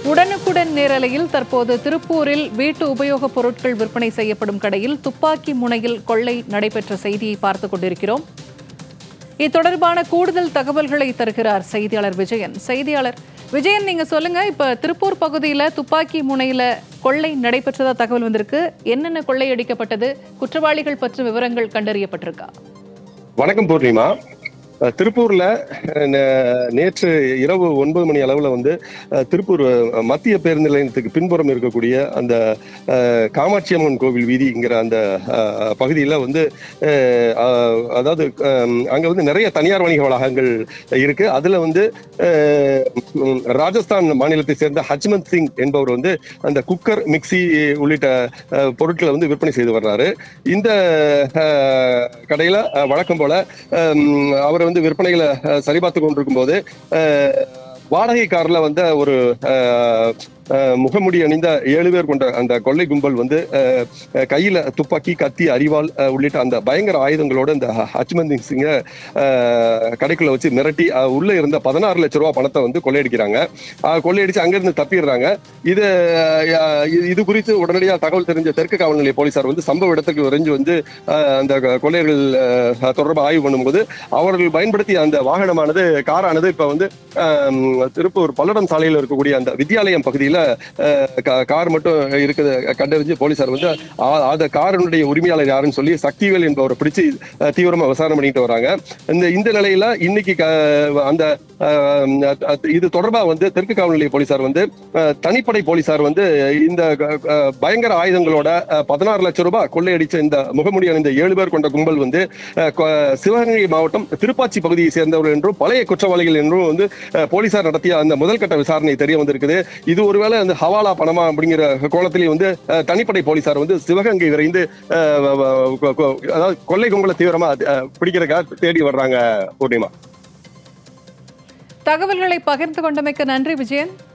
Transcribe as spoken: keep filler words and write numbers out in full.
உடனுக்குடன் நேரலையில் தற்போது திருப்பூரில் வீட்டு உபயோகப் பொருட்கள் விற்பனை செய்யப்படும் கடையில் துப்பாக்கி முனையில் கொள்ளை நடைபெற்ற செய்தியை பார்த்துக் கொண்டிருக்கிறோம். இது தொடர்பான கூடுதல் தகவல்களை தருகிறார் செய்தியாளர் விஜயன். செய்தியாளர் விஜயன், நீங்க சொல்லுங்க, இப்ப திருப்பூர் பகுதியில துப்பாக்கி முனையில கொள்ளை நடைபெற்றதா தகவல் வந்திருக்கு. என்னென்ன கொள்ளை அடிக்கப்பட்டது, குற்றவாளிகள் பற்றிய விவரங்கள் கண்டறியப்பட்டிருக்கா? வணக்கம் பூர்ணிமா. திருப்பூர்ல நேற்று இரவு ஒன்பது மணி அளவுல வந்து திருப்பூர் மத்திய பேருந்து நிலையத்துக்கு பின்புறம் இருக்கக்கூடிய அந்த காமாட்சி அம்மன் கோவில் வீதிங்கிற அந்த பகுதியில வந்து அதாவது அங்க வந்து நிறைய தனியார் வணிக வளாகங்கள் இருக்கு. அதுல வந்து ராஜஸ்தான் மாநிலத்தை சேர்ந்த ஹச்மந்த் சிங் என்பவர் வந்து அந்த குக்கர், மிக்சி உள்ளிட்ட பொருட்களை வந்து விற்பனை செய்து வர்றாரு. இந்த கடையில வழக்கம் போல அவர் வந்து விற்பனைகளை சரிபார்த்து கொண்டிருக்கும் போது வாடகை கார்ல வந்த ஒரு முகமுடி அணிந்த ஏழு பேர் கொண்ட அந்த கொள்ளை கும்பல் வந்து கையில துப்பாக்கி, கத்தி, அரிவாள் உள்ளிட்ட அந்த பயங்கர ஆயுதங்களோட இந்த ஹச்மந்த் சிங்க கடைக்குள்ள வச்சு மிரட்டி உள்ள இருந்த பதினாறு லட்சம் ரூபாய் பணத்தை வந்து கொள்ளையடிக்கிறாங்க. கொள்ளையடிச்சு அங்கிருந்து தப்பிடுறாங்க. இது இது குறித்து உடனடியாக தகவல் தெரிஞ்ச தெற்கு காவல் நிலைய போலீசார் வந்து சம்பவ இடத்துக்கு விரைஞ்சு வந்து அந்த கொள்ளையர்கள் தொடர்பாக ஆய்வு பண்ணும்போது அவர்கள் பயன்படுத்திய அந்த வாகனமானது, காரானது இப்ப வந்து திருப்பூர் பல்லடம் சாலையில் இருக்கக்கூடிய அந்த வித்யாலயம் பகுதியில் கார் மட்டும் இருக்குது கண்டறிஞ்சு போலீசார் வந்து அந்த காரினுடைய உரிமையாளர் யாருன்னு சொல்லி சக்திவேல் என்பவரை பிடிச்சு தீவிரமா விசாரணை பண்ணிட்டு வராங்க. இந்த இந்த நிலையில இன்னைக்கு அந்த இது தொடர்பாக வந்து தெற்கு காவல் நிலைய போலீசார் வந்து தனிப்படை போலீசார் வந்து இந்த பயங்கர ஆயுதங்களோட பதினாறு லட்சம் ரூபாய் கொள்ளையடிச்ச இந்த முகமுடி அணிந்த ஏழு பேர் கொண்ட கும்பல் வந்து சிவகங்கை மாவட்டம் திருப்பாச்சி பகுதியை சேர்ந்தவர்கள் என்றும் பழைய குற்றவாளிகள் என்றும் வந்து போலீசார் நடத்திய அந்த முதல் கட்ட விசாரணை தெரிய வந்திருக்குது. இது ஒருவேளை அந்த ஹவாலா பணமா அப்படிங்கிற கோலத்திலேயே வந்து தனிப்படை போலீசார் வந்து சிவகங்கை விரைந்து அதாவது கொள்ளை கும்பலை தீவிரமா பிடிக்கிறதுக்காக தேடி வர்றாங்க. பூர்ணிமா, தகவல்களை பகிர்ந்து கொண்டமைக்கு நன்றி விஜயன்.